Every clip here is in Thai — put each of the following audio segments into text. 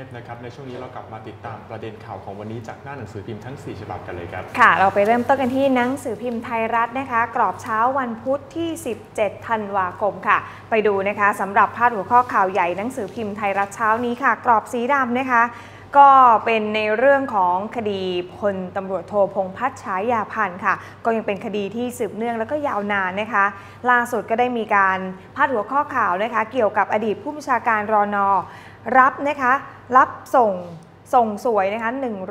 พนะครับในช่วงนี้เรากลับมาติดตามประเด็นข่าวของวันนี้จากหน้าหนังสือพิมพ์ทั้ง4ฉบับกันเลยครับค่ะเราไปเริ่มต้นกันที่หนังสือพิมพ์ไทยรัฐนะคะกรอบเช้าวันพุธที่17ธันวาคมค่ะไปดูนะคะสำหรับพาดหัวข้อข่าวใหญ่หนังสือพิมพ์ไทยรัฐเช้านี้ค่ะกรอบสีดำนะคะก็เป็นในเรื่องของคดีพลตำรวจโทพงษ์พัฒน์ฉายาพันธ์ค่ะก็ยังเป็นคดีที่สืบเนื่องแล้วก็ยาวนานนะคะล่าสุดก็ได้มีการพาดหัวข้อข่าวนะคะเกี่ยวกับอดีตผู้บัญชาการรน.รับนะคะรับส่งสวยนะคะ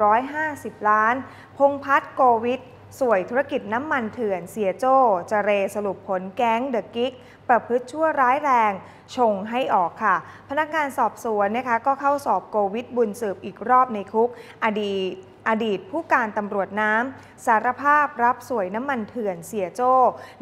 150 ล้านพงษ์พัฒน์โกวิทสวยธุรกิจน้ำมันเถื่อนเสียโจ้เจเรสรุปผลแก๊งเดอะกิ๊กประพฤติชั่วร้ายแรงชงให้ออกค่ะพนักงานสอบสวนนะคะก็เข้าสอบโกวิทบุญสืบอีกรอบในคุกอดีตผู้การตำรวจน้ำสารภาพรับสวยน้ำมันเถื่อนเสียโจ้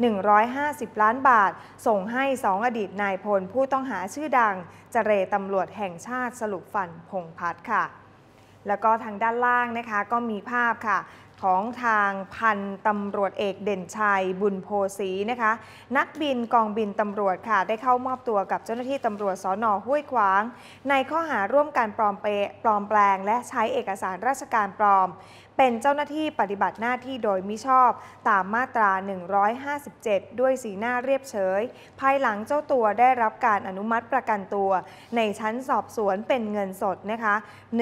150 ล้านบาทส่งให้2อดีตนายพลผู้ต้องหาชื่อดังเจเรตำรวจแห่งชาติสรุปฟันพงษ์พัฒน์ค่ะแล้วก็ทางด้านล่างนะคะก็มีภาพค่ะของทางพันตำรวจเอกเด่นชัยบุญโพสีนะคะนักบินกองบินตำรวจค่ะได้เข้ามอบตัวกับเจ้าหน้าที่ตำรวจสน.ห้วยขวางในข้อหาร่วมกันปลอมแปลงและใช้เอกสารราชการปลอมเป็นเจ้าหน้าที่ปฏิบัติหน้าที่โดยมิชอบตามมาตรา157ด้วยสีหน้าเรียบเฉยภายหลังเจ้าตัวได้รับการอนุมัติประกันตัวในชั้นสอบสวนเป็นเงินสดนะคะ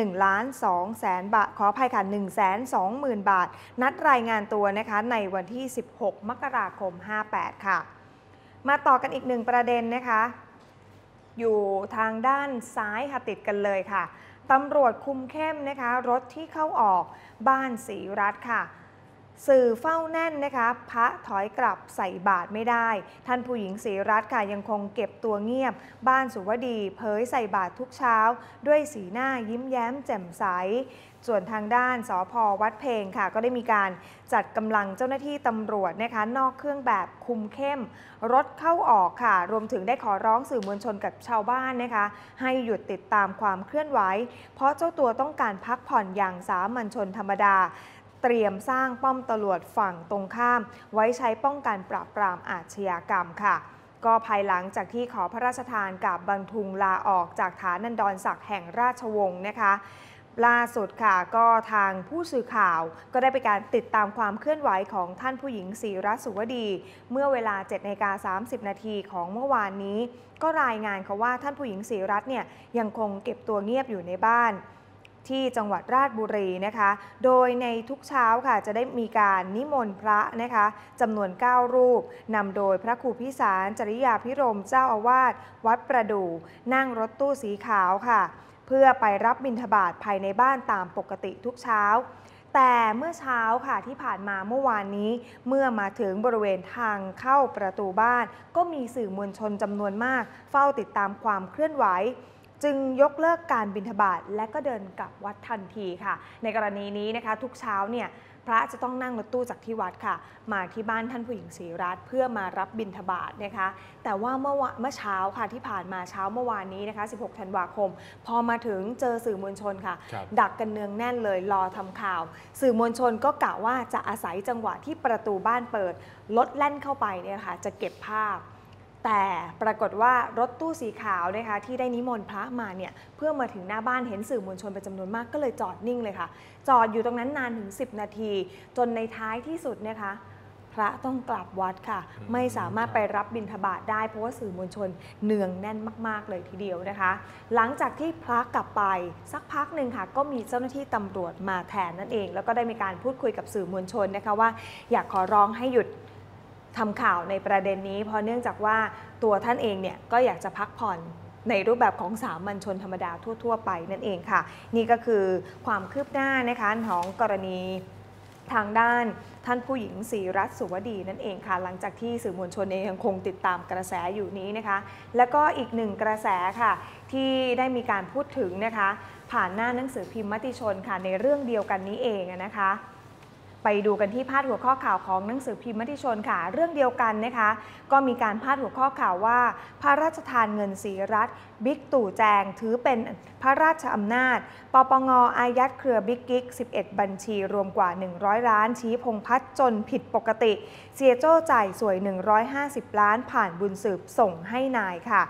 1,200,000 บาทขออภัยค่ะ120,000 บาทนัดรายงานตัวนะคะในวันที่16 มกราคม 58ค่ะมาต่อกันอีกหนึ่งประเด็นนะคะอยู่ทางด้านซ้ายค่ะติดกันเลยค่ะตำรวจคุมเข้มนะคะรถที่เข้าออกบ้านศรีรัตน์ค่ะสื่อเฝ้าแน่นนะคะพระถอยกลับใส่บาตรไม่ได้ท่านผู้หญิงศรีรัตน์ค่ะยังคงเก็บตัวเงียบบ้านสุวดีเผยใส่บาตรทุกเช้าด้วยสีหน้ายิ้มแย้มแจ่มใสส่วนทางด้านสภ.วัดเพลงค่ะก็ได้มีการจัดกำลังเจ้าหน้าที่ตำรวจนะคะนอกเครื่องแบบคุมเข้มรถเข้าออกค่ะรวมถึงได้ขอร้องสื่อมวลชนกับชาวบ้านนะคะให้หยุดติดตามความเคลื่อนไหวเพราะเจ้าตัวต้องการพักผ่อนอย่างสามัญชนธรรมดาเตรียมสร้างป้อมตำรวจฝั่งตรงข้ามไว้ใช้ป้องกันปราบปรามอาชญากรรมค่ะก็ภายหลังจากที่ขอพระราชทานกับบรรทุงลาออกจากฐานันดรศักดิ์แห่งราชวงศ์นะคะล่าสุดค่ะก็ทางผู้สื่อข่าวก็ได้ไปการติดตามความเคลื่อนไหวของท่านผู้หญิงศรีรัตน์สุวดีเมื่อเวลา 7:30 นาทีของเมื่อวานนี้ก็รายงานเขาว่าท่านผู้หญิงศรีรัตน์เนี่ยยังคงเก็บตัวเงียบอยู่ในบ้านที่จังหวัดราชบุรีนะคะโดยในทุกเช้าค่ะจะได้มีการนิมนต์พระนะคะจำนวน9รูปนำโดยพระครูพิสารจริยาภิรมย์เจ้าอาวาสวัดประดู่นั่งรถตู้สีขาวค่ะเพื่อไปรับบิณฑบาตภายในบ้านตามปกติทุกเช้าแต่เมื่อเช้าค่ะที่ผ่านมาเมื่อวานนี้เมื่อมาถึงบริเวณทางเข้าประตูบ้านก็มีสื่อมวลชนจำนวนมากเฝ้าติดตามความเคลื่อนไหวจึงยกเลิกการบิณฑบาตและก็เดินกลับวัดทันทีค่ะในกรณีนี้นะคะทุกเช้าเนี่ยพระจะต้องนั่งรถตู้จากที่วัดค่ะมาที่บ้านท่านผู้หญิงศรีรัตน์เพื่อมารับบิณฑบาตนะคะแต่ว่าเมื่อเช้าค่ะที่ผ่านมาเช้าเมื่อวานนี้นะคะ16 ธันวาคมพอมาถึงเจอสื่อมวลชนค่ะดักกันเนืองแน่นเลยรอทำข่าวสื่อมวลชนก็กะว่าจะอาศัยจังหวะที่ประตูบ้านเปิดรถแล่นเข้าไปเนี่ยค่ะจะเก็บภาพแต่ปรากฏว่ารถตู้สีขาวนะคะที่ได้นิมนต์พระมาเนี่ยเพื่อมาถึงหน้าบ้านเห็นสื่อมวลชนเป็นจำนวนมากก็เลยจอดนิ่งเลยค่ะจอดอยู่ตรงนั้นนานถึง10 นาทีจนในท้ายที่สุดนะคะพระต้องกลับวัดค่ะไม่สามารถไปรับบิณฑบาตได้เพราะว่าสื่อมวลชนเนืองแน่นมากๆเลยทีเดียวนะคะหลังจากที่พระกลับไปสักพักหนึ่งค่ะก็มีเจ้าหน้าที่ตำรวจมาแทนนั่นเองแล้วก็ได้มีการพูดคุยกับสื่อมวลชนนะคะว่าอยากขอร้องให้หยุดทำข่าวในประเด็นนี้เพราะเนื่องจากว่าตัวท่านเองเนี่ยก็อยากจะพักผ่อนในรูปแบบของสามัญชนธรรมดาทั่วๆไปนั่นเองค่ะนี่ก็คือความคืบหน้านะคะของกรณีทางด้านท่านผู้หญิงศรีรัตน์สุวดีนั่นเองค่ะหลังจากที่สื่อมวลชนเองยังคงติดตามกระแสอยู่นี้นะคะแล้วก็อีกหนึ่งกระแสค่ะที่ได้มีการพูดถึงนะคะผ่านหน้าหนังสือพิมพ์มติชนค่ะในเรื่องเดียวกันนี้เองนะคะไปดูกันที่พาดหัวข้อข่าวของหนังสือพิมพ์มติชนค่ะเรื่องเดียวกันนะคะก็มีการพาดหัวข้อข่าวว่าพระราชทานเงินศรีรัตน์บิ๊กตู่แจงถือเป็นพระราชอำนาจปปง.อายัดเครือบิ๊กกิ๊ก11 บัญชีรวมกว่า100 ล้านชี้พงษ์พัฒน์จนผิดปกติเสียโจ้จ่ายสวย150 ล้านผ่านบุญสืบส่งให้นายค่ะ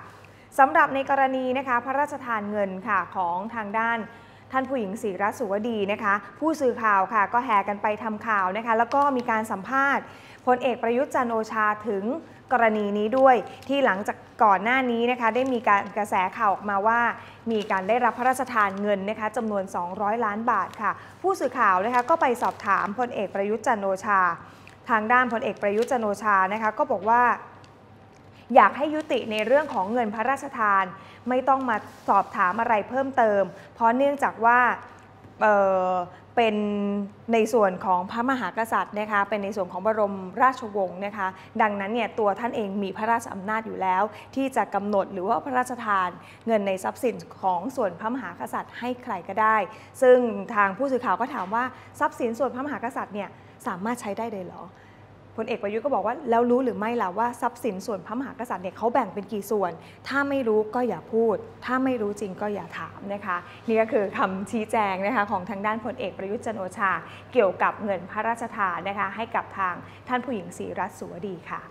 สำหรับในกรณีนะคะพระราชทานเงินค่ะของทางด้านท่านผู้หญิงศรีรัตน์สุวดีนะคะผู้สื่อข่าวค่ะก็แห่กันไปทำข่าวนะคะแล้วก็มีการสัมภาษณ์พลเอกประยุทธ์จันทร์โอชาถึงกรณีนี้ด้วยที่หลังจากก่อนหน้านี้นะคะได้มีการกระแสข่าวออกมาว่ามีการได้รับพระราชทานเงินนะคะจำนวน200 ล้านบาทค่ะผู้สื่อข่าวนะคะก็ไปสอบถามพลเอกประยุทธ์จันทร์โอชาทางด้านพลเอกประยุทธ์จันทร์โอชานะคะก็บอกว่าอยากให้ยุติในเรื่องของเงินพระราชทานไม่ต้องมาสอบถามอะไรเพิ่มเติมเพราะเนื่องจากว่าเป็นในส่วนของพระมหากษัตริย์นะคะเป็นในส่วนของบรมราชวงศ์นะคะดังนั้นเนี่ยตัวท่านเองมีพระราชอำนาจอยู่แล้วที่จะกำหนดหรือว่าพระราชทานเงินในทรัพย์สินของส่วนพระมหากษัตริย์ให้ใครก็ได้ซึ่งทางผู้สื่อข่าวก็ถามว่าทรัพย์สินส่วนพระมหากษัตริย์เนี่ยสามารถใช้ได้เลยเหรอพลเอกประยุทธ์ก็บอกว่าแล้วรู้หรือไม่ล่ะว่าทรัพย์สินส่วนพระมหากษัตริย์เนี่ยเขาแบ่งเป็นกี่ส่วนถ้าไม่รู้ก็อย่าพูดถ้าไม่รู้จริงก็อย่าถามนะคะนี่ก็คือคำชี้แจงนะคะของทางด้านพลเอกประยุทธ์จันทร์โอชาเกี่ยวกับเงินพระราชทานนะคะให้กับทางท่านผู้หญิงศรีรัตน์สุวดีค่ะ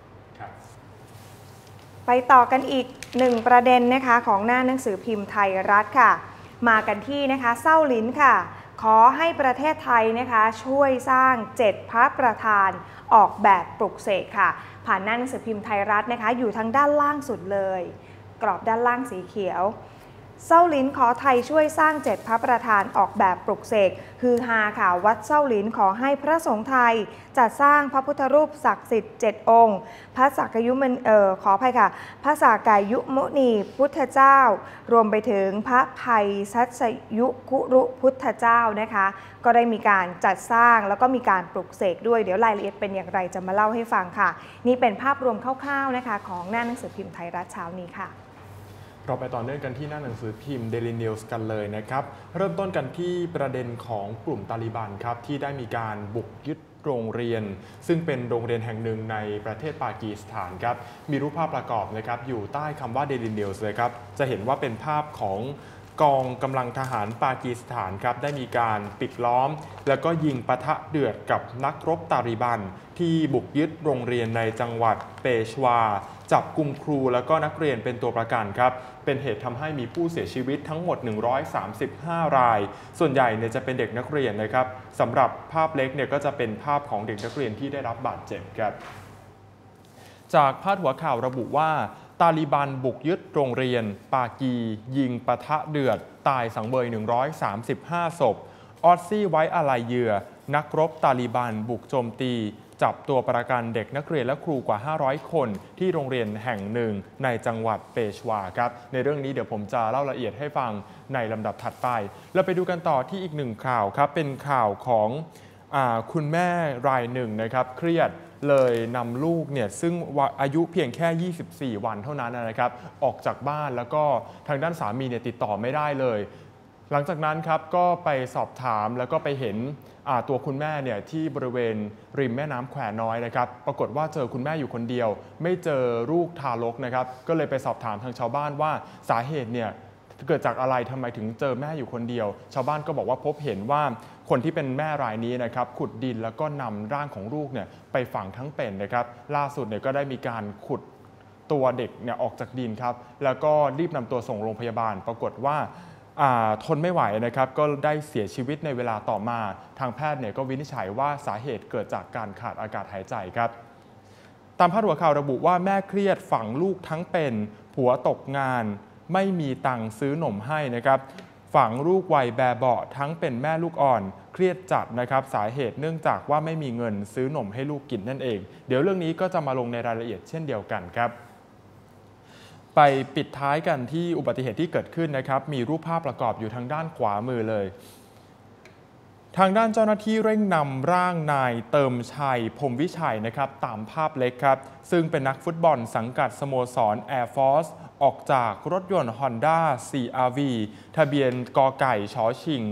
ไปต่อกันอีกหนึ่งประเด็นนะคะของหน้าหนังสือพิมพ์ไทยรัฐค่ะมากันที่นะคะเศร้าลิ้นค่ะขอให้ประเทศไทยนะคะช่วยสร้าง7พระประธานออกแบบปลุกเสกค่ะผ่านหน้าหนังสือพิมพ์ไทยรัฐนะคะอยู่ทางด้านล่างสุดเลยกรอบด้านล่างสีเขียวเศร้าลิ้นขอไทยช่วยสร้าง7พระประธานออกแบบปลุกเสกฮือฮาค่ะวัดเศร้าลิ้นขอให้พระสงฆ์ไทยจัดสร้างพระพุทธรูปศักดิ์สิทธิ์7องค์พระสักยุมันขออภัยค่ะพระสากายุมุนีพุทธเจ้ารวมไปถึงพระภัยสัชยุคุรุพุทธเจ้านะคะก็ได้มีการจัดสร้างแล้วก็มีการปลุกเสกด้วยเดี๋ยวรายละเอียดเป็นอย่างไรจะมาเล่าให้ฟังค่ะนี่เป็นภาพรวมคร่าวๆนะคะของหน้าหนังสือพิมพ์ไทยรัฐเช้านี้ค่ะเราไปต่อเนื่องกันที่หน้าหนังสือพิมพ์ Daily News กันเลยนะครับเริ่มต้นกันที่ประเด็นของกลุ่มตาลิบันครับที่ได้มีการบุกยึดโรงเรียนซึ่งเป็นโรงเรียนแห่งหนึ่งในประเทศปากีสถานครับมีรูปภาพประกอบนะครับอยู่ใต้คำว่า Daily News เลยครับจะเห็นว่าเป็นภาพของกองกำลังทหารปากีสถานครับได้มีการปิดล้อมแล้วก็ยิงปะทะเดือดกับนักรบตาลิบันที่บุกยึดโรงเรียนในจังหวัดเปชวาจับกุมครูแล้วก็นักเรียนเป็นตัวประกันครับเป็นเหตุทำให้มีผู้เสียชีวิตทั้งหมด135รายส่วนใหญ่เนี่ยจะเป็นเด็กนักเรียนนะครับสำหรับภาพเล็กเนี่ยก็จะเป็นภาพของเด็กนักเรียนที่ได้รับบาดเจ็บครับจากพาดหัวข่าวระบุว่าตาลิบันบุกยึดโรงเรียนปากียิงปะทะเดือดตายสังเวย135ศพออสซี่ไว้อาลัยเหยื่อนักรบตาลิบันบุกโจมตีจับตัวประกันเด็กนักเรียนและครูกว่า500คนที่โรงเรียนแห่งหนึ่งในจังหวัดเปชวาครับในเรื่องนี้เดี๋ยวผมจะเล่าละเอียดให้ฟังในลำดับถัดไปเราไปดูกันต่อที่อีกหนึ่งข่าวครับเป็นข่าวของคุณแม่รายหนึ่งนะครับเครียดเลยนำลูกเนี่ยซึ่งอายุเพียงแค่24วันเท่านั้นนะครับออกจากบ้านแล้วก็ทางด้านสามีเนี่ยติดต่อไม่ได้เลยหลังจากนั้นครับก็ไปสอบถามแล้วก็ไปเห็นตัวคุณแม่เนี่ยที่บริเวณริมแม่น้ำแควน้อยนะครับปรากฏว่าเจอคุณแม่อยู่คนเดียวไม่เจอลูกทารกนะครับก็เลยไปสอบถามทางชาวบ้านว่าสาเหตุเนี่ยเกิดจากอะไรทำไมถึงเจอแม่อยู่คนเดียวชาวบ้านก็บอกว่าพบเห็นว่าคนที่เป็นแม่รายนี้นะครับขุดดินแล้วก็นำร่างของลูกเนี่ยไปฝังทั้งเป็นนะครับล่าสุดเนี่ยก็ได้มีการขุดตัวเด็กเนี่ยออกจากดินครับแล้วก็รีบนำตัวส่งโรงพยาบาลปรากฏว่าทนไม่ไหวนะครับก็ได้เสียชีวิตในเวลาต่อมาทางแพทย์เนี่ยก็วินิจฉัยว่าสาเหตุเกิดจากการขาดอากาศหายใจครับตามพาดหัวข่าวระบุว่าแม่เครียดฝังลูกทั้งเป็นผัวตกงานไม่มีตังค์ซื้อหนมให้นะครับฝังลูกวัยแบเบาะทั้งเป็นแม่ลูกอ่อนเครียดจัดนะครับสาเหตุเนื่องจากว่าไม่มีเงินซื้อหนมให้ลูกกินนั่นเองเดี๋ยวเรื่องนี้ก็จะมาลงในรายละเอียดเช่นเดียวกันครับไปปิดท้ายกันที่อุบัติเหตุที่เกิดขึ้นนะครับมีรูปภาพประกอบอยู่ทางด้านขวามือเลยทางด้านเจ้าหน้าที่เร่งนำร่างนายเติมชัยพรหมวิชัยนะครับตามภาพเล็กครับซึ่งเป็นนักฟุตบอลสังกัดสโมสร Air Force ออกจากรถยนต์ Honda CR-V ทะเบียนกไก่ชชิง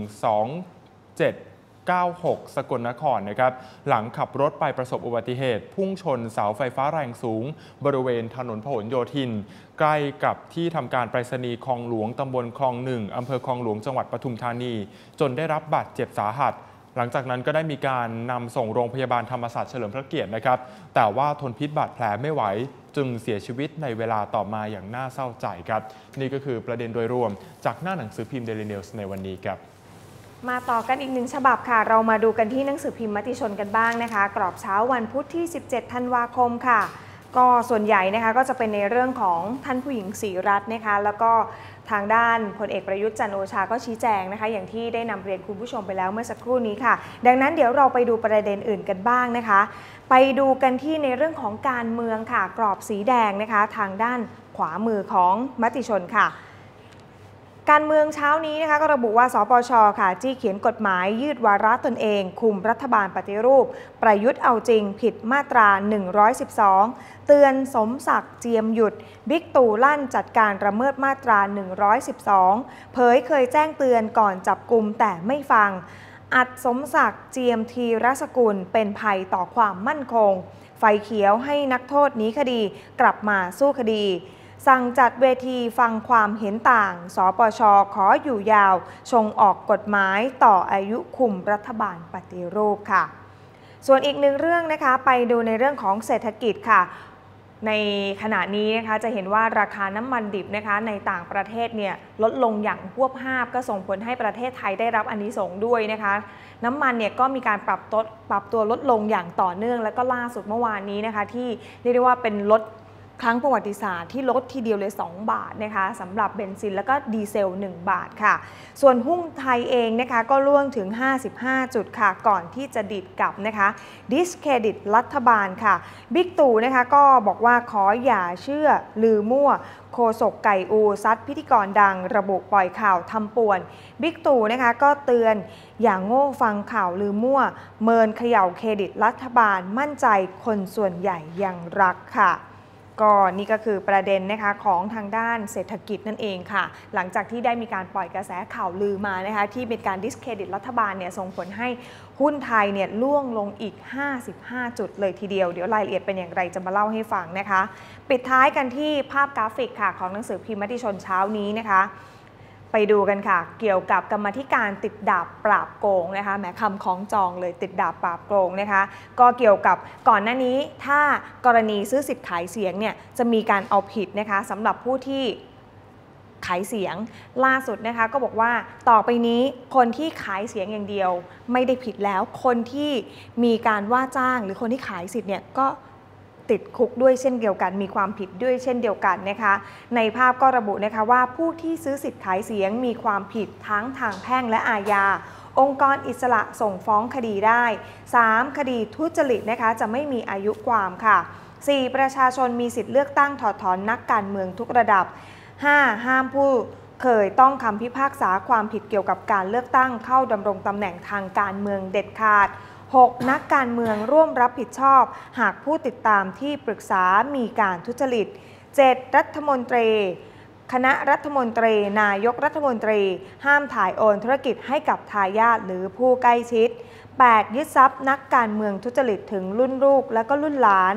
2796สกลนครนะครับหลังขับรถไปประสบอุบัติเหตุพุ่งชนเสาไฟฟ้าแรงสูงบริเวณถนนพหลโยธินใกล้กับที่ทำการไปรษณีย์คลองหลวงตำบลคลองหนึ่งอำเภอคลองหลวงจังหวัดปทุมธานีจนได้รับบาดเจ็บสาหัสหลังจากนั้นก็ได้มีการนำส่งโรงพยาบาลธรรมศาสตร์เฉลิมพระเกียรตินะครับแต่ว่าทนพิษบาดแผลไม่ไหวจึงเสียชีวิตในเวลาต่อมาอย่างน่าเศร้าใจครับนี่ก็คือประเด็นโดยรวมจากหน้าหนังสือพิมพ์ Daily News ในวันนี้ครับมาต่อกันอีกหนึ่งฉบับค่ะเรามาดูกันที่หนังสือพิมพ์มติชนกันบ้างนะคะกรอบเช้าวันพุธที่17ธันวาคมค่ะก็ส่วนใหญ่นะคะก็จะเป็นในเรื่องของท่านผู้หญิงศรีรัตน์นะคะแล้วก็ทางด้านพลเอกประยุทธ์จันทร์โอชาก็ชี้แจงนะคะอย่างที่ได้นำเรียนคุณผู้ชมไปแล้วเมื่อสักครู่นี้ค่ะดังนั้นเดี๋ยวเราไปดูประเด็นอื่นกันบ้างนะคะไปดูกันที่ในเรื่องของการเมืองค่ะกรอบสีแดงนะคะทางด้านขวามือของมติชนค่ะการเมืองเช้านี้นะคะก็ระบุว่าสปช.ค่ะจี้เขียนกฎหมายยืดวาระตนเองคุมรัฐบาลปฏิรูปประยุทธ์เอาจริงผิดมาตรา 112 เตือนสมศักดิ์เจียมหยุดบิ๊กตู่ลั่นจัดการละเมิดมาตรา 112 เผยเคยแจ้งเตือนก่อนจับกุมแต่ไม่ฟังอัดสมศักดิ์เจียมธีรสกุลเป็นภัยต่อความมั่นคงไฟเขียวให้นักโทษหนีคดีกลับมาสู้คดีสั่งจัดเวทีฟังความเห็นต่างสปช.ขออยู่ยาวชงออกกฎหมายต่ออายุคุมรัฐบาลปฏิรูปค่ะส่วนอีกหนึ่งเรื่องนะคะไปดูในเรื่องของเศรษฐกิจค่ะในขณะนี้นะคะจะเห็นว่าราคาน้ำมันดิบนะคะในต่างประเทศเนี่ยลดลงอย่างพวบภาพก็ส่งผลให้ประเทศไทยได้รับอานิสงส์ด้วยนะคะน้ำมันเนี่ยก็มีการปรับตัวลดลงอย่างต่อเนื่องแล้วก็ล่าสุดเมื่อวานนี้นะคะที่เรียกได้ว่าเป็นลดครั้งประวัติศาสตร์ที่ลดทีเดียวเลย2 บาทนะคะสำหรับเบนซินแล้วก็ดีเซล1 บาทค่ะส่วนหุ้นไทยเองนะคะก็ล่วงถึง55 จุดค่ะก่อนที่จะดิดกลับนะคะดิสเครดิตรัฐบาลค่ะบิ๊กตู่นะคะก็บอกว่าขออย่าเชื่อลือมั่วโฆษกไก่อูซัดพิธีกรดังระบุปล่อยข่าวทำป่วนบิ๊กตู่นะคะก็เตือนอย่างโง่ฟังข่าวลือมั่วเมินเขย่าเครดิตรัฐบาลมั่นใจคนส่วนใหญ่ยังรักค่ะก็นี่ก็คือประเด็นนะคะของทางด้านเศรษฐกิจนั่นเองค่ะหลังจากที่ได้มีการปล่อยกระแสข่าวลือมานะคะที่เป็นการดิสเครดิตรัฐบาลเนี่ยส่งผลให้หุ้นไทยเนี่ยล่วงลงอีก55 จุดเลยทีเดียวเดี๋ยวรายละเอียดเป็นอย่างไรจะมาเล่าให้ฟังนะคะปิดท้ายกันที่ภาพกราฟิกค่ะของหนังสือพิมพ์มติชนเช้านี้นะคะไปดูกันค่ะเกี่ยวกับกรรมาธิการติดดาบปราบโกงนะคะแหมคำคล้องจองเลยติดดาบปราบโกงนะคะก็เกี่ยวกับก่อนหน้านี้ถ้ากรณีซื้อสิทธิ์ขายเสียงเนี่ยจะมีการเอาผิดนะคะสำหรับผู้ที่ขายเสียงล่าสุดนะคะก็บอกว่าต่อไปนี้คนที่ขายเสียงอย่างเดียวไม่ได้ผิดแล้วคนที่มีการว่าจ้างหรือคนที่ขายสิทธิ์เนี่ยก็ติดคุกด้วยเช่นเดียวกันมีความผิดด้วยเช่นเดียวกันนะคะในภาพก็ระบุนะคะว่าผู้ที่ซื้อสิทธิ์ขายเสียงมีความผิดทั้งทางแพ่งและอาญาองค์กรอิสระส่งฟ้องคดีได้ 3. คดีทุจริตนะคะจะไม่มีอายุความค่ะ 4. ประชาชนมีสิทธิ์เลือกตั้งถอดถอนนักการเมืองทุกระดับ 5. ห้ามผู้เคยต้องคำพิพากษาความผิดเกี่ยวกับการเลือกตั้งเข้าดำรงตำแหน่งทางการเมืองเด็ดขาด6. นักการเมืองร่วมรับผิดชอบหากผู้ติดตามที่ปรึกษามีการทุจริต 7. รัฐมนตรีคณะรัฐมนตรีนายกรัฐมนตรีห้ามถ่ายโอนธุรกิจให้กับทายาทหรือผู้ใกล้ชิด 8. ยึดทรัพย์นักการเมืองทุจริตถึงรุ่นลูกและก็รุ่นหลาน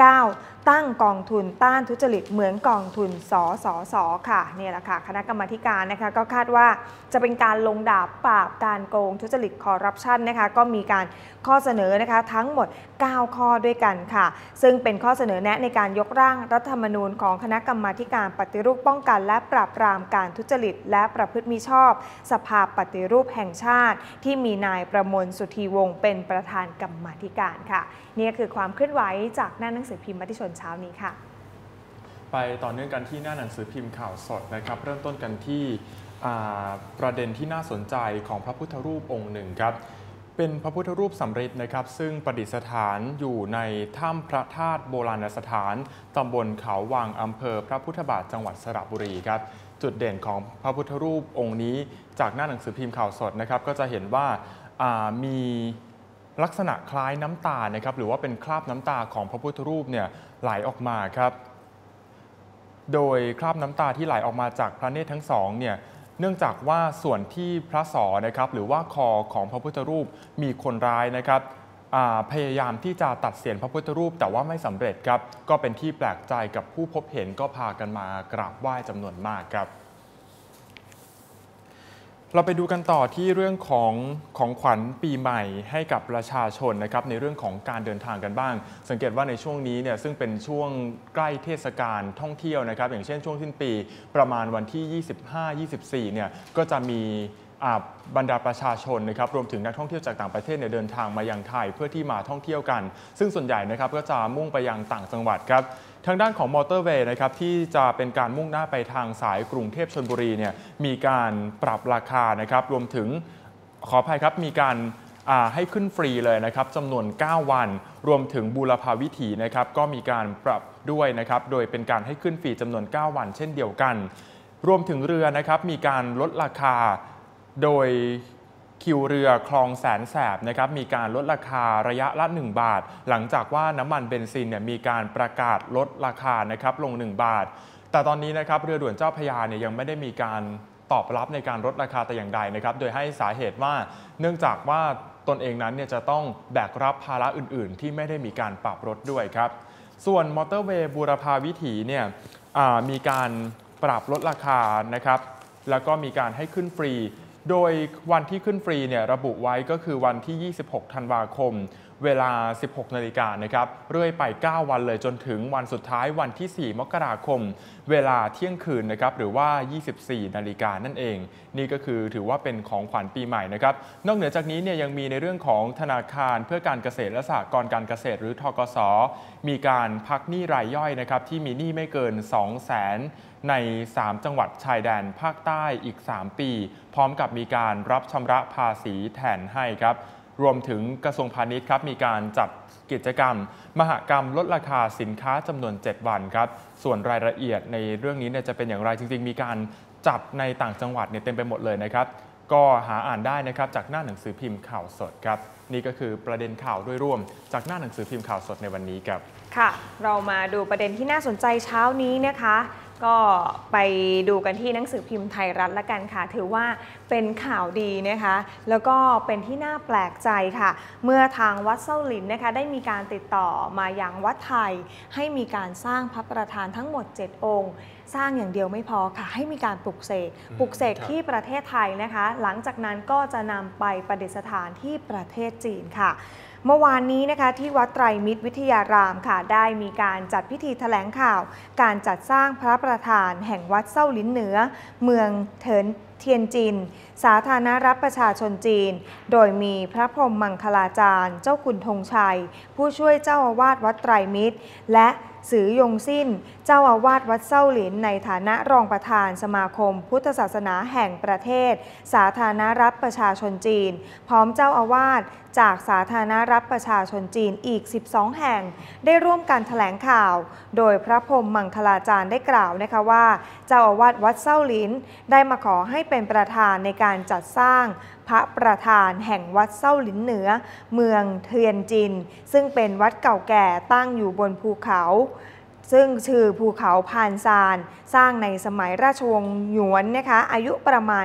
9. ตั้งกองทุนต้านทุจริตเหมือนกองทุนสสส.ค่ะนี่แหละค่ะคณะกรรมาการนะคะก็คาดว่าจะเป็นการลงดาบปราบการโกงทุจริตคอร์รัปชันนะคะก็มีการข้อเสนอนะคะทั้งหมด9 ข้อด้วยกันค่ะซึ่งเป็นข้อเสนอแนะในการยกร่างรัฐธรรมนูญของคณะกรรมาการปฏิรูปป้องกันและปราบปรามการทุจริตและประพฤติมิชอบสภาปฏิรูปแห่งชาติที่มีนายประมวลสุธีวงศ์เป็นประธานกรรมาการค่ะนี่คือความเคลื่อนไหวจากหน้าหนังสือพิมพ์มติชนเช้านี้ค่ะไปต่อเนื่องกันที่หน้าหนังสือพิมพ์ข่าวสดนะครับเริ่มต้นกันที่ประเด็นที่น่าสนใจของพระพุทธรูปองค์หนึ่งครับเป็นพระพุทธรูปสำริดนะครับซึ่งประดิษฐานอยู่ในถ้ำพระธาตุโบราณสถานตำบลเขาวังอำเภอพระพุทธบาทจังหวัดสระบุรีครับจุดเด่นของพระพุทธรูปองค์นี้จากหน้าหนังสือพิมพ์ข่าวสดนะครับก็จะเห็นว่ามีลักษณะคล้ายน้ำตานะครับหรือว่าเป็นคราบน้ำตาของพระพุทธรูปเนี่ยไหลออกมาครับโดยคราบน้ำตาที่ไหลออกมาจากพระเนตรทั้งสองเนี่ยเนื่องจากว่าส่วนที่พระศรนะครับหรือว่าคอของพระพุทธรูปมีคนร้ายนะครับพยายามที่จะตัดเศียรพระพุทธรูปแต่ว่าไม่สำเร็จครับก็เป็นที่แปลกใจกับผู้พบเห็นก็พากันมากราบไหว้จำนวนมากครับเราไปดูกันต่อที่เรื่องของขวัญปีใหม่ให้กับประชาชนนะครับในเรื่องของการเดินทางกันบ้างสังเกตว่าในช่วงนี้เนี่ยซึ่งเป็นช่วงใกล้เทศกาลท่องเที่ยวนะครับอย่างเช่นช่วงสิ้นปีประมาณวันที่ 25-24 เนี่ยก็จะมีบรรดาประชาชนนะครับรวมถึงนักท่องเที่ยวจากต่างประเทศเดินทางมายังไทยเพื่อที่มาท่องเที่ยวกันซึ่งส่วนใหญ่นะครับก็จะมุ่งไปยังต่างจังหวัดครับทางด้านของมอเตอร์เวย์นะครับที่จะเป็นการมุ่งหน้าไปทางสายกรุงเทพชลบุรีเนี่ยมีการปรับราคานะครับรวมถึงขออภัยครับมีการให้ขึ้นฟรีเลยนะครับจำนวน 9 วันรวมถึงบูรพาวิถีนะครับก็มีการปรับด้วยนะครับโดยเป็นการให้ขึ้นฟรีจำนวน 9 วันเช่นเดียวกันรวมถึงเรือนะครับมีการลดราคาโดยคิวเรือคลองแสนแสบนะครับมีการลดราคาระยะละ1 บาทหลังจากว่าน้ำมันเบนซินเนี่ยมีการประกาศลดราคานะครับลง1 บาทแต่ตอนนี้นะครับเรือด่วนเจ้าพระยาเนี่ยยังไม่ได้มีการตอบรับในการลดราคาแต่อย่างใดนะครับโดยให้สาเหตุว่าเนื่องจากว่าตนเองนั้นเนี่ยจะต้องแบกรับภาระอื่นๆที่ไม่ได้มีการปรับลดด้วยครับส่วนมอเตอร์เวย์บูรพาวิถีเนี่ยมีการปรับลดราคานะครับแล้วก็มีการให้ขึ้นฟรีโดยวันที่ขึ้นฟรีเนี่ยระบุไว้ก็คือวันที่ 26 ธันวาคมเวลา 16 นาฬิกานะครับเรื่อยไป 9 วันเลยจนถึงวันสุดท้ายวันที่ 4 มกราคมเวลาเที่ยงคืนนะครับหรือว่า 24 นาฬิกานั่นเองนี่ก็คือถือว่าเป็นของขวัญปีใหม่นะครับนอกเหนือจากนี้เนี่ยยังมีในเรื่องของธนาคารเพื่อการเกษตรและสหกรณ์การเกษตรหรือธกส.มีการพักหนี้รายย่อยนะครับที่มีหนี้ไม่เกิน 200,000 ใน 3 จังหวัดชายแดนภาคใต้อีก 3 ปีพร้อมกับมีการรับชำระภาษีแทนให้ครับรวมถึงกระทรวงพาณิชย์ครับมีการจัดกิจกรรมมหกรรมลดราคาสินค้าจำนวน 7 วันครับส่วนรายละเอียดในเรื่องนี้เนี่ยจะเป็นอย่างไรจริงๆมีการจัดในต่างจังหวัดเนี่ยเต็มไปหมดเลยนะครับก็หาอ่านได้นะครับจากหน้าหนังสือพิมพ์ข่าวสดครับนี่ก็คือประเด็นข่าวด้วยร่วมจากหน้าหนังสือพิมพ์ข่าวสดในวันนี้ครับค่ะเรามาดูประเด็นที่น่าสนใจเช้านี้นะคะก็ไปดูกันที่หนังสือพิมพ์ไทยรัฐละกันค่ะถือว่าเป็นข่าวดีนะคะแล้วก็เป็นที่น่าแปลกใจค่ะเมื่อทางวัดเส้าหลินนะคะได้มีการติดต่อมายังวัดไทยให้มีการสร้างพระประธานทั้งหมด7 องค์สร้างอย่างเดียวไม่พอค่ะให้มีการปลุกเสกที่ประเทศไทยนะคะหลังจากนั้นก็จะนำไปประดิษฐานที่ประเทศจีนค่ะเมื่อวานนี้นะคะที่วัดไตรมิตรวิทยารามค่ะได้มีการจัดพิธีแถลงข่าวการจัดสร้างพระประธานแห่งวัดเส้าหลินเหนือเมืองเทียนจินสาธารณรัฐประชาชนจีนโดยมีพระพรหมมังคลาจารย์เจ้าคุณธงชัยผู้ช่วยเจ้าอาวาสวัดไตรมิตรและซือยงสิ้นเจ้าอาวาสวัดเส้าหลินในฐานะรองประธานสมาคมพุทธศาสนาแห่งประเทศสาธารณรัฐประชาชนจีนพร้อมเจ้าอาวาสจากสาธารณรัฐประชาชนจีนอีก12แห่งได้ร่วมกันแถลงข่าวโดยพระพรหมมังคลาจารย์ได้กล่าวนะคะว่าเจ้าอาวาสวัดเส้าหลินได้มาขอให้เป็นประธานในการจัดสร้างพระประธานแห่งวัดเส้าหลินเหนือเมืองเทียนจินซึ่งเป็นวัดเก่าแก่ตั้งอยู่บนภูเขาซึ่งชื่อภูเขาพานซานสร้างในสมัยราชวงศ์หยวนนะคะอายุประมาณ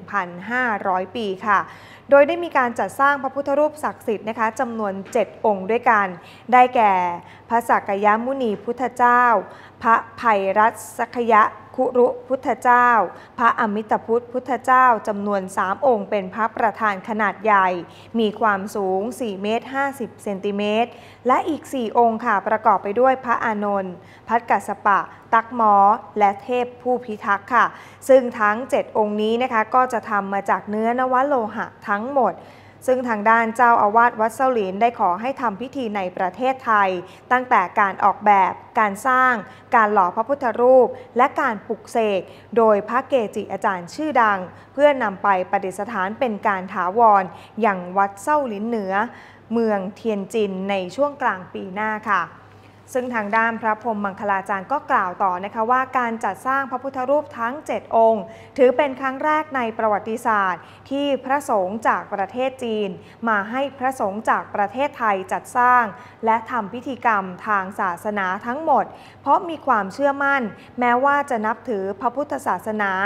1,500 ปีค่ะโดยได้มีการจัดสร้างพระพุทธรูปศักดิ์สิทธิ์นะคะจำนวน7 องค์ด้วยกันได้แก่พระสักยมุนีพุทธเจ้าพระไพรัสกยคุรุพุทธเจ้าพระอมิตพุทธพุทธเจ้าจำนวน3 องค์เป็นพระประธานขนาดใหญ่มีความสูง4 เมตร 50 เซนติเมตรและอีก4 องค์ค่ะประกอบไปด้วยพระอานนท์พัทกัสสปะตักหมอและเทพผู้พิทักษ์ค่ะซึ่งทั้ง7 องค์นี้นะคะก็จะทำมาจากเนื้อนวโลหะทั้งหมดซึ่งทางด้านเจ้าอาวาสวัดเส้าหลินได้ขอให้ทำพิธีในประเทศไทยตั้งแต่การออกแบบการสร้างการหล่อพระพุทธรูปและการปลุกเสกโดยพระเกจิอาจารย์ชื่อดังเพื่อนำไปประดิษฐานเป็นการถาวรอย่างวัดเส้าหลินเหนือเมืองเทียนจินในช่วงกลางปีหน้าค่ะซึ่งทางด้านพระพรหมมังคลาจารย์ก็กล่าวต่อนะคะว่าการจัดสร้างพระพุทธรูปทั้ง7 องค์ถือเป็นครั้งแรกในประวัติศาสตร์ที่พระสงฆ์จากประเทศจีนมาให้พระสงฆ์จากประเทศไทยจัดสร้างและทำพิธีกรรมทางศาสนาทั้งหมดเพราะมีความเชื่อมั่นแม้ว่าจะนับถือพระพุทธศาสนา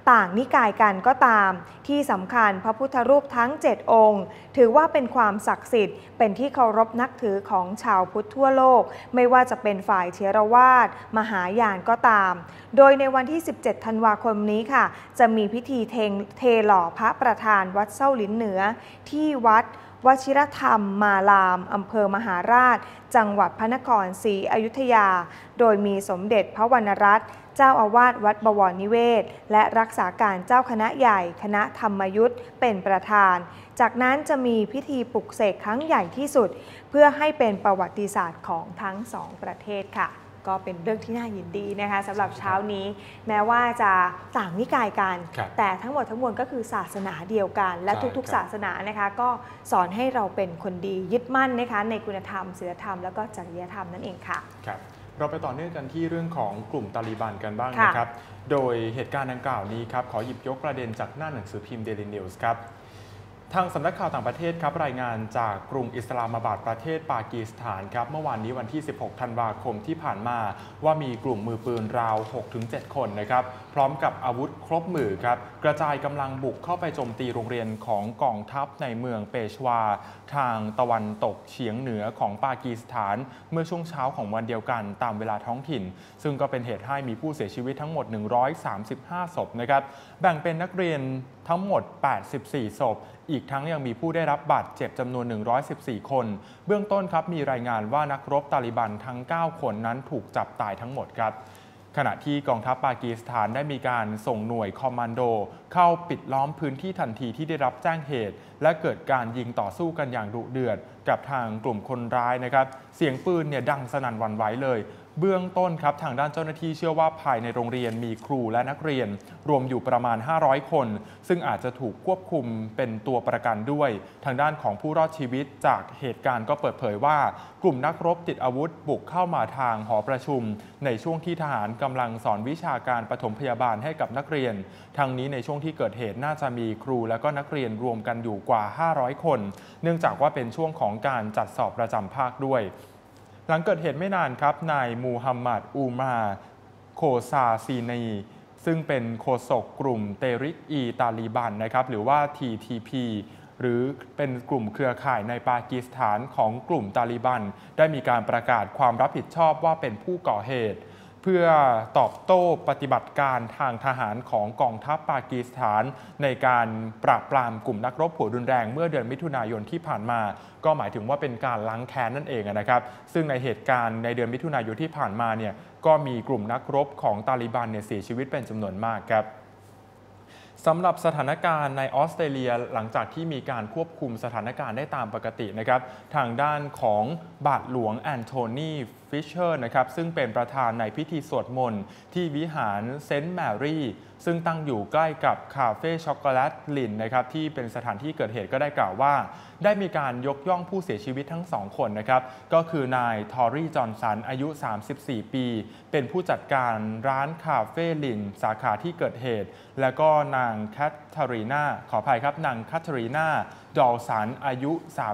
ต่างนิกายกันก็ตามที่สำคัญพระพุทธรูปทั้ง 7 องค์ถือว่าเป็นความศักดิ์สิทธิ์เป็นที่เคารพนับถือของชาวพุทธทั่วโลกไม่ว่าจะเป็นฝ่ายเถรวาทมหายานก็ตามโดยในวันที่ 17 ธันวาคมนี้ค่ะจะมีพิธีเทหล่อพระประธานวัดเส้าหลินเหนือที่วัดวชิรธรรมมารามอำเภอมหาราชจังหวัดพระนครศรีอยุธยาโดยมีสมเด็จพระวรรณรัตน์เจ้าอาวาสวัดบวรนิเวศและรักษาการเจ้าคณะใหญ่คณะธรรมยุทธเป็นประธานจากนั้นจะมีพิธีปลุกเสกครั้งใหญ่ที่สุดเพื่อให้เป็นประวัติศาสตร์ของทั้งสองประเทศค่ะก็เป็นเรื่องที่น่ายินดีนะคะสำหรับเช้านี้แม้ว่าจะต่างนิกายกันแต่ทั้งหมดทั้งมวลก็คือศาสนาเดียวกันและทุกๆศาสนานะคะก็สอนให้เราเป็นคนดียึดมั่นนะคะในคุณธรรมศีลธรรมแล้วก็จริยธรรมนั่นเองค่ะครับเราไปต่อเนื่องกันที่เรื่องของกลุ่มตาลิบันกันบ้างนะครับโดยเหตุการณ์ดังกล่าวนี้ครับขอหยิบยกประเด็นจากหน้าหนังสือพิมพ์ Daily News ครับทางสำนักข่าวต่างประเทศครับรายงานจากกรุงอิสลามบัดประเทศปากีสถานครับเมื่อวานนี้วันที่ 16 ธันวาคมที่ผ่านมาว่ามีกลุ่มมือปืนราว 6-7 คนนะครับพร้อมกับอาวุธครบมือครับกระจายกำลังบุกเข้าไปโจมตีโรงเรียนของกองทัพในเมืองเปชวาทางตะวันตกเฉียงเหนือของปากีสถานเมื่อช่วงเช้าของวันเดียวกันตามเวลาท้องถิ่นซึ่งก็เป็นเหตุให้มีผู้เสียชีวิตทั้งหมด135ศพนะครับแบ่งเป็นนักเรียนทั้งหมด84ศพอีกทั้งยังมีผู้ได้รับบาดเจ็บจำนวน114คนเบื้องต้นครับมีรายงานว่านักรบตาลิบันทั้ง9คนนั้นถูกจับตายทั้งหมดครับขณะที่กองทัพปากีสถานได้มีการส่งหน่วยคอมมานโดเข้าปิดล้อมพื้นที่ทันทีที่ได้รับแจ้งเหตุและเกิดการยิงต่อสู้กันอย่างดุเดือดกับทางกลุ่มคนร้ายนะครับเสียงปืนดังสนั่นหวั่นไหวเลยเบื้องต้นครับทางด้านเจ้าหน้าที่เชื่อว่าภายในโรงเรียนมีครูและนักเรียนรวมอยู่ประมาณ500คนซึ่งอาจจะถูกควบคุมเป็นตัวประกันด้วยทางด้านของผู้รอดชีวิตจากเหตุการณ์ก็เปิดเผยว่ากลุ่มนักรบติดอาวุธบุกเข้ามาทางหอประชุมในช่วงที่ทหารกำลังสอนวิชาการปฐมพยาบาลให้กับนักเรียนทางนี้ในช่วงที่เกิดเหตุน่าจะมีครูและก็นักเรียนรวมกันอยู่กว่า500คนเนื่องจากว่าเป็นช่วงของการจัดสอบประจำภาคด้วยหลังเกิดเหตุไม่นานครับนายมูฮัมหมัดอูมาโคซาซีนีซึ่งเป็นโฆษกกลุ่มเตริกอีตาลีบันนะครับหรือว่า TTP หรือเป็นกลุ่มเครือข่ายในปากีสถานของกลุ่มตาลีบันได้มีการประกาศความรับผิดชอบว่าเป็นผู้ก่อเหตุเพื่อตอบโต้ปฏิบัติการทางทหารของกองทัพปากีสถานในการปราบปรามกลุ่มนักรบหัวรุนแรงเมื่อเดือนมิถุนายนที่ผ่านมาก็หมายถึงว่าเป็นการล้างแค้นนั่นเองนะครับซึ่งในเหตุการณ์ในเดือนมิถุนายนที่ผ่านมาก็มีกลุ่มนักรบของตาลิบันเสียชีวิตเป็นจำนวนมากครับสำหรับสถานการณ์ในออสเตรเลียหลังจากที่มีการควบคุมสถานการณ์ได้ตามปกตินะครับทางด้านของบาทหลวงแอนโทนีฟิชเชอร์นะครับซึ่งเป็นประธานในพิธีสวดมนต์ที่วิหารเซนต์แมรี่ซึ่งตั้งอยู่ใกล้กับคาเฟ่ช็อกโกแลตลินนะครับที่เป็นสถานที่เกิดเหตุก็ได้กล่าวว่าได้มีการยกย่องผู้เสียชีวิตทั้ง2คนนะครับก็คือนายทอรี่จอห์นสันอายุ34ปีเป็นผู้จัดการร้านคาเฟ่ลินสาขาที่เกิดเหตุและก็นางแคทเธอรีนาขออภัยครับนางแคทเธอรีนาดอลสันอายุ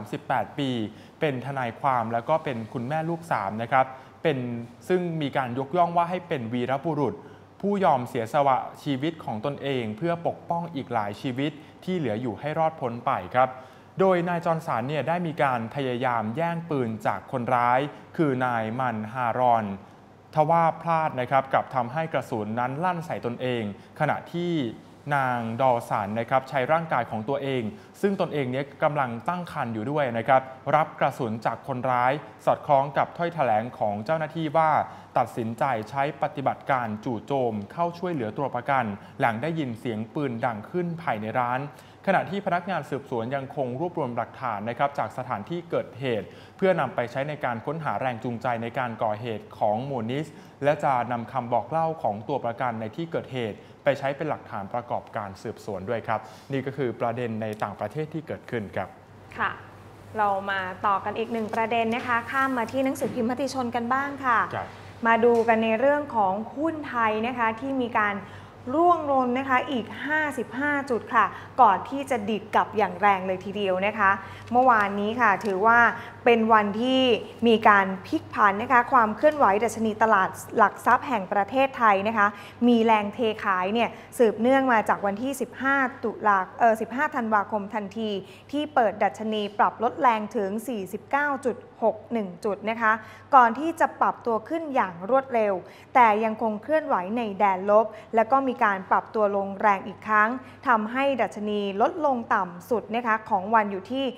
38ปีเป็นทนายความแล้วก็เป็นคุณแม่ลูก3นะครับซึ่งมีการยกย่องว่าให้เป็นวีรบุรุษผู้ยอมเสียสละชีวิตของตนเองเพื่อปกป้องอีกหลายชีวิตที่เหลืออยู่ให้รอดพ้นไปครับโดยนายจอห์นสันได้มีการพยายามแย่งปืนจากคนร้ายคือนายมันฮารอนทว่าพลาดนะครับกับทำให้กระสุนนั้นลั่นใส่ตนเองขณะที่นางดอลสันนะครับใช้ร่างกายของตัวเองซึ่งตนเองกำลังตั้งครรภ์อยู่ด้วยนะครับรับกระสุนจากคนร้ายสอดคล้องกับถ้อยแถลงของเจ้าหน้าที่ว่าตัดสินใจใช้ปฏิบัติการจู่โจมเข้าช่วยเหลือตัวประกันหลังได้ยินเสียงปืนดังขึ้นภายในร้านขณะที่พนักงานสืบสวนยังคงรวบรวมหลักฐานนะครับจากสถานที่เกิดเหตุเพื่อนำไปใช้ในการค้นหาแรงจูงใจในการก่อเหตุของมูนิสและจะนำคำบอกเล่าของตัวประกันในที่เกิดเหตุไปใช้เป็นหลักฐานประกอบการสืบสวนด้วยครับนี่ก็คือประเด็นในต่างประเทศที่เกิดขึ้นครับค่ะเรามาต่อกันอีกหนึ่งประเด็นนะคะข้ามมาที่หนังสือพิมพ์มติชนกันบ้างค่ะมาดูกันในเรื่องของหุ้นไทยนะคะที่มีการร่วงลงนะคะอีก 55 จุดค่ะก่อนที่จะดิดกลับอย่างแรงเลยทีเดียวนะคะเมื่อวานนี้ค่ะถือว่าเป็นวันที่มีการพลิกผันนะคะความเคลื่อนไหวดัชนีตลาดหลักทรัพย์แห่งประเทศไทยนะคะมีแรงเทขายเนี่ยสืบเนื่องมาจากวันที่ 15 ธันวาคมทันทีที่เปิดดัชนีปรับลดแรงถึง 49.61 จุดนะคะก่อนที่จะปรับตัวขึ้นอย่างรวดเร็วแต่ยังคงเคลื่อนไหวในแดนลบแล้วก็มีการปรับตัวลงแรงอีกครั้งทำให้ดัชนีลดลงต่ำสุดนะคะของวันอยู่ที่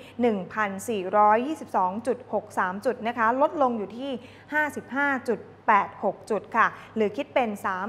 1,422.63 จุดนะคะลดลงอยู่ที่ 55.86 จุดค่ะหรือคิดเป็น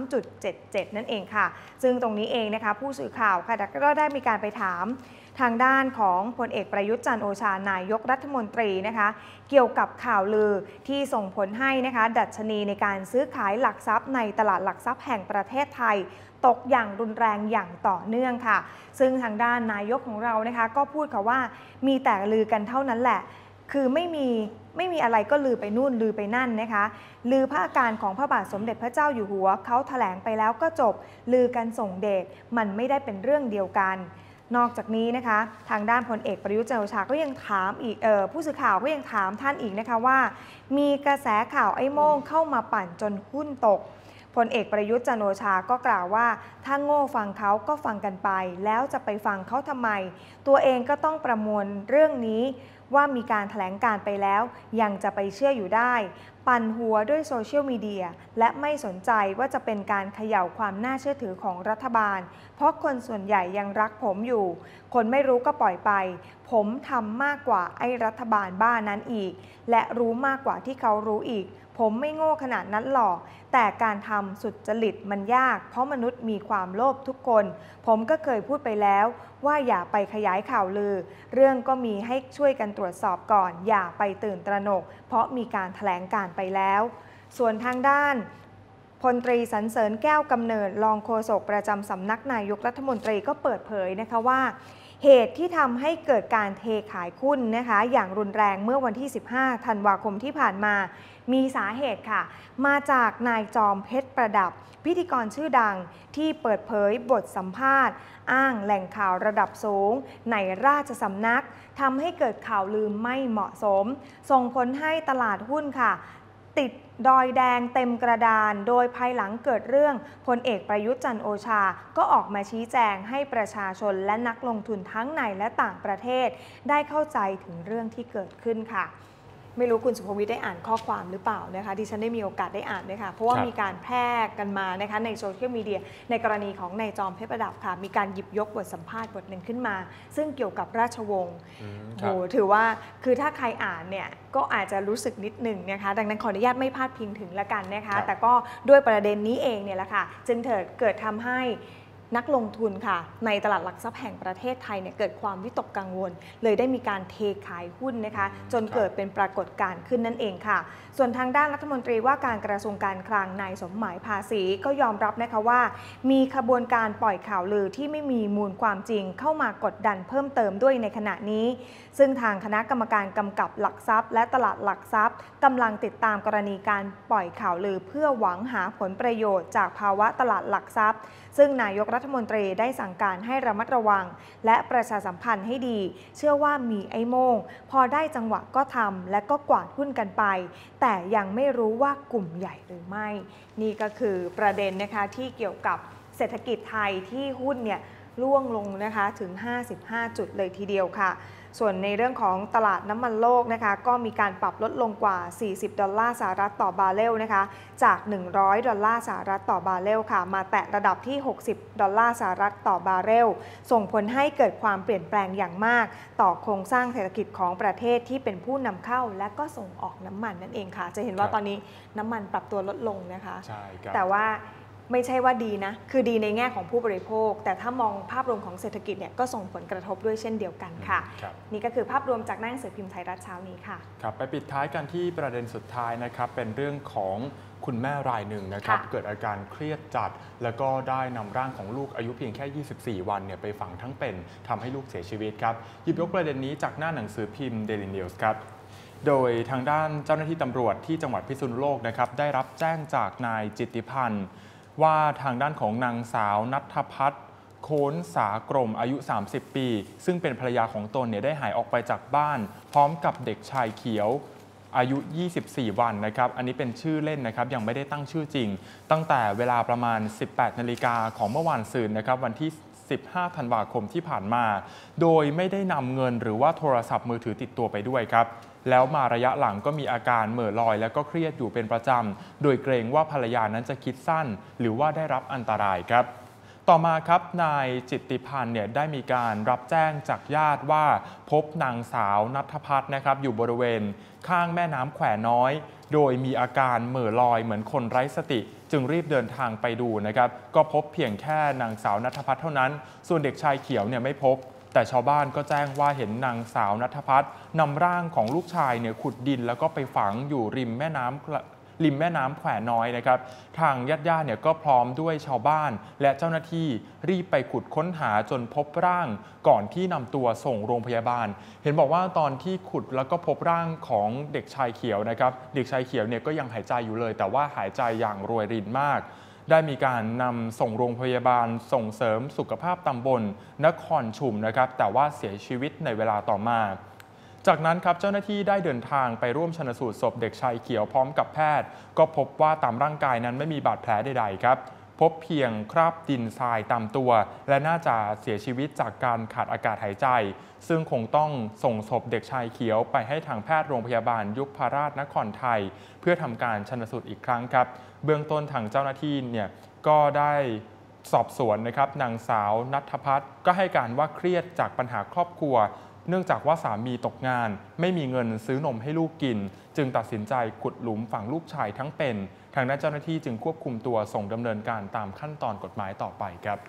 3.77 นั่นเองค่ะซึ่งตรงนี้เองนะคะผู้สื่อข่าวค่ะก็ได้มีการไปถามทางด้านของพลเอกประยุทธ์จันทร์โอชานายกรัฐมนตรีนะคะเกี่ยวกับข่าวลือที่ส่งผลให้นะคะดัชนีในการซื้อขายหลักทรัพย์ในตลาดหลักทรัพย์แห่งประเทศไทยตกอย่างรุนแรงอย่างต่อเนื่องค่ะซึ่งทางด้านนายกของเรานะคะก็พูดค่ะว่ามีแต่ลือกันเท่านั้นแหละคือไม่มีอะไรก็ลือไปนู่นลือไปนั่นนะคะลือพระอาการของพระบาทสมเด็จพระเจ้าอยู่หัวเขาแถลงไปแล้วก็จบลือกันส่งเดชมันไม่ได้เป็นเรื่องเดียวกันนอกจากนี้นะคะทางด้านพลเอกประยุทธ์จันทร์โอชาก็ยังถามอีกผู้สื่อข่าวก็ยังถามท่านอีกนะคะว่ามีกระแสข่าวไอ้โม่งเข้ามาปั่นจนหุ้นตกพลเอกประยุทธ์จันทร์โอชาก็กล่าวว่าถ้าโง่ฟังเขาก็ฟังกันไปแล้วจะไปฟังเขาทำไมตัวเองก็ต้องประมวลเรื่องนี้ว่ามีการแถลงการไปแล้วยังจะไปเชื่ออยู่ได้ปั่นหัวด้วยโซเชียลมีเดียและไม่สนใจว่าจะเป็นการเขย่าความน่าเชื่อถือของรัฐบาลเพราะคนส่วนใหญ่ยังรักผมอยู่คนไม่รู้ก็ปล่อยไปผมทำมากกว่าไอ้รัฐบาลบ้านั้นอีกและรู้มากกว่าที่เขารู้อีกผมไม่โง่ขนาดนั้นหรอกแต่การทำสุจริตมันยากเพราะมนุษย์มีความโลภทุกคนผมก็เคยพูดไปแล้วว่าอย่าไปขยายข่าวลือเรื่องก็มีให้ช่วยกันตรวจสอบก่อนอย่าไปตื่นตระหนกเพราะมีการแถลงการไปแล้วส่วนทางด้านพลตรีสรรเสริญแก้วกำเนิดรองโฆษกประจำสำนักนายกรัฐมนตรีก็เปิดเผยนะคะว่าเหตุที่ทำให้เกิดการเทขายหุ้นนะคะอย่างรุนแรงเมื่อวันที่ 15 ธันวาคมที่ผ่านมามีสาเหตุค่ะมาจากนายจอมเพชรประดับพิธีกรชื่อดังที่เปิดเผยบทสัมภาษณ์อ้างแหล่งข่าวระดับสูงในราชสำนักทำให้เกิดข่าวลือไม่เหมาะสมส่งผลให้ตลาดหุ้นค่ะติดดอยแดงเต็มกระดานโดยภายหลังเกิดเรื่องพลเอกประยุทธ์จันทร์โอชาก็ออกมาชี้แจงให้ประชาชนและนักลงทุนทั้งในและต่างประเทศได้เข้าใจถึงเรื่องที่เกิดขึ้นค่ะไม่รู้คุณสุภวิทย์ได้อ่านข้อความหรือเปล่านะคะดิฉันได้มีโอกาสได้อ่านด้วยค่ะเพราะว่ามีการแพร่กันมานะคะในโซเชียลมีเดียในกรณีของนายจอมเพชรประดับค่ะมีการหยิบยกบทสัมภาษณ์บทหนึ่งขึ้นมาซึ่งเกี่ยวกับราชวงศ์โหถือว่าคือถ้าใครอ่านเนี่ยก็อาจจะรู้สึกนิดหนึ่งนะคะดังนั้นขออนุญาตไม่พาดพิงถึงละกันนะคะแต่ก็ด้วยประเด็นนี้เองเนี่ยแหละค่ะจึงเกิดทำให้นักลงทุนค่ะในตลาดหลักทรัพย์แห่งประเทศไทยเนี่ยเกิดความวิตกกังวลเลยได้มีการเทขายหุ้นนะคะจนเกิดเป็นปรากฏการณ์ขึ้นนั่นเองค่ะส่วนทางด้านรัฐมนตรีว่าการกระทรวงการคลังนายสมหมายภาษีก็ยอมรับนะคะว่ามีขบวนการปล่อยข่าวลือที่ไม่มีมูลความจริงเข้ามากดดันเพิ่มเติมด้วยในขณะนี้ซึ่งทางคณะกรรมการกำกับหลักทรัพย์และตลาดหลักทรัพย์กำลังติดตามกรณีการปล่อยข่าวลือเพื่อหวังหาผลประโยชน์จากภาวะตลาดหลักทรัพย์ซึ่งนายกรัฐมนตรีได้สั่งการให้ระมัดระวังและประชาสัมพันธ์ให้ดีเชื่อว่ามีไอ้โม่งพอได้จังหวะก็ทำและก็กวาดหุ้นกันไปแต่ยังไม่รู้ว่ากลุ่มใหญ่หรือไม่นี่ก็คือประเด็นนะคะที่เกี่ยวกับเศรษฐกิจไทยที่หุ้นเนี่ยร่วงลงนะคะถึง55จุดเลยทีเดียวค่ะส่วนในเรื่องของตลาดน้ำมันโลกนะคะก็มีการปรับลดลงกว่า40 ดอลลาร์สหรัฐต่อบาร์เรลนะคะจาก100 ดอลลาร์สหรัฐต่อบาร์เรลค่ะมาแตะระดับที่60 ดอลลาร์สหรัฐต่อบาร์เรลส่งผลให้เกิดความเปลี่ยนแปลงอย่างมากต่อโครงสร้างเศรษฐกิจของประเทศที่เป็นผู้นำเข้าและก็ส่งออกน้ำมันนั่นเองค่ะจะเห็นว่าตอนนี้น้ำมันปรับตัวลดลงนะคะใช่ครับแต่ว่าไม่ใช่ว่าดีนะคือดีในแง่ของผู้บริโภคแต่ถ้ามองภาพรวมของเศรษฐกิจเนี่ยก็ส่งผลกระทบด้วยเช่นเดียวกันค่ะนี่ก็คือภาพรวมจากหน้าหนังสือพิมพ์ไทยรัฐเช้านี้ค่ะครับไปปิดท้ายกันที่ประเด็นสุดท้ายนะครับเป็นเรื่องของคุณแม่รายหนึ่งนะครับเกิดอาการเครียดจัดแล้วก็ได้นำร่างของลูกอายุเพียงแค่24วันเนี่ยไปฝังทั้งเป็นทำให้ลูกเสียชีวิตครับหยิบยกประเด็นนี้จากหน้าหนังสือพิมพ์ Daily News ครับโดยทางด้านเจ้าหน้าที่ตำรวจที่จังหวัดพิษณุโลกนะครับได้รับแจ้งจากนายจิตติพันธ์ว่าทางด้านของนางสาวณัฐพัฒน์โค้นสากรมอายุ 30 ปี ซึ่งเป็นภรรยาของตนเนี่ยได้หายออกไปจากบ้านพร้อมกับเด็กชายเขียวอายุ 24 วันนะครับอันนี้เป็นชื่อเล่นนะครับยังไม่ได้ตั้งชื่อจริงตั้งแต่เวลาประมาณ 18 นาฬิกาของเมื่อวานซืนนะครับวันที่ 15 ธันวาคมที่ผ่านมาโดยไม่ได้นำเงินหรือว่าโทรศัพท์มือถือติดตัวไปด้วยครับแล้วมาระยะหลังก็มีอาการเหม่อลอยและก็เครียดอยู่เป็นประจำโดยเกรงว่าภรรยานั้นจะคิดสั้นหรือว่าได้รับอันตรายครับต่อมาครับนายจิตติพันธ์เนี่ยได้มีการรับแจ้งจากญาติว่าพบนางสาวณัฐพัฒน์นะครับอยู่บริเวณข้างแม่น้ำแขวน้อยโดยมีอาการเหม่อลอยเหมือนคนไร้สติจึงรีบเดินทางไปดูนะครับก็พบเพียงแค่นางสาวณัฐพัฒน์เท่านั้นส่วนเด็กชายเขียวเนี่ยไม่พบแต่ชาวบ้านก็แจ้งว่าเห็นนางสาวณัฐพัฒน์นำร่างของลูกชายเนี่ยขุดดินแล้วก็ไปฝังอยู่ริมแม่น้ำแขวน้อยนะครับทางญาติเนี่ยก็พร้อมด้วยชาวบ้านและเจ้าหน้าที่รีบไปขุดค้นหาจนพบร่างก่อนที่นำตัวส่งโรงพยาบาลเห็นบอกว่าตอนที่ขุดแล้วก็พบร่างของเด็กชายเขียวนะครับเด็กชายเขียวเนี่ยก็ยังหายใจอยู่เลยแต่ว่าหายใจอย่างรวยรินมากได้มีการนำส่งโรงพยาบาลส่งเสริมสุขภาพตำบลนครชุมนะครับแต่ว่าเสียชีวิตในเวลาต่อมาจากนั้นครับเจ้าหน้าที่ได้เดินทางไปร่วมชันสูตรศพเด็กชายเขียวพร้อมกับแพทย์ก็พบว่าตามร่างกายนั้นไม่มีบาดแผลใดๆครับพบเพียงคราบดินทรายตามตัวและน่าจะเสียชีวิตจากการขาดอากาศหายใจซึ่งคงต้องส่งศพเด็กชายเขียวไปให้ทางแพทย์โรงพยาบาลยุพราชนครไทยเพื่อทำการชันสูตรอีกครั้งครับเบื้องต้นทางเจ้าหน้าที่เนี่ยก็ได้สอบสวนนะครับนางสาวณัฐพัฒน์ก็ให้การว่าเครียดจากปัญหาครอบครัวเนื่องจากว่าสามีตกงานไม่มีเงินซื้อนมให้ลูกกินจึงตัดสินใจขุดหลุมฝังลูกชายทั้งเป็นทางด้านเจ้าหน้าที่จึงควบคุมตัวส่งดำเนินการตามขั้นตอนกฎหมายต่อไปครับ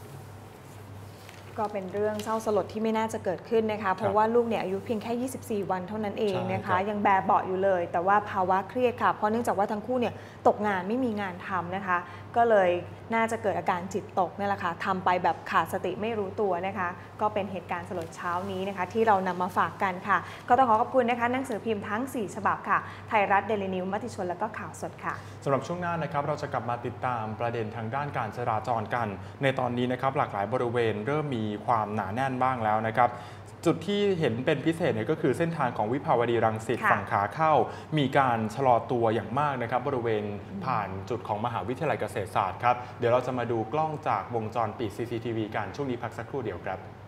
ก็เป็นเรื่องเศร้าสลดที่ไม่น่าจะเกิดขึ้นนะคะเพราะว่าลูกเนี่ยอายุเพียงแค่ 24 วันเท่านั้นเองนะคะยังแบเบาะอยู่เลยแต่ว่าภาวะเครียดค่ะเพราะเนื่องจากว่าทั้งคู่เนี่ยตกงานไม่มีงานทำนะคะก็เลยน่าจะเกิดอาการจิตตกนี่แหละค่ะทำไปแบบขาดสติไม่รู้ตัวนะคะก็เป็นเหตุการณ์สลดเช้านี้นะคะที่เรานำมาฝากกันค่ะก็ต้องขอบคุณนะคะหนังสือพิมพ์ทั้ง 4 ฉบับค่ะไทยรัฐ เดลินิวส์ มติชนและก็ข่าวสดค่ะสำหรับช่วงหน้านะครับเราจะกลับมาติดตามประเด็นทางด้านการจราจรกันในตอนนี้นะครับหลากหลายบริเวณเริ่มมีความหนาแน่นบ้างแล้วนะครับจุดที่เห็นเป็นพิเศษเนี่ยก็คือเส้นทางของวิภาวดีรังสิตฝั่งขาเข้ามีการชะลอตัวอย่างมากนะครับบริเวณผ่านจุดของมหาวิทยาลัยเกษตรศาสตร์ครับเดี๋ยวเราจะมาดูกล้องจากวงจรปิด CCTV กันช่วงนี้พักสักครู่เดียวครับ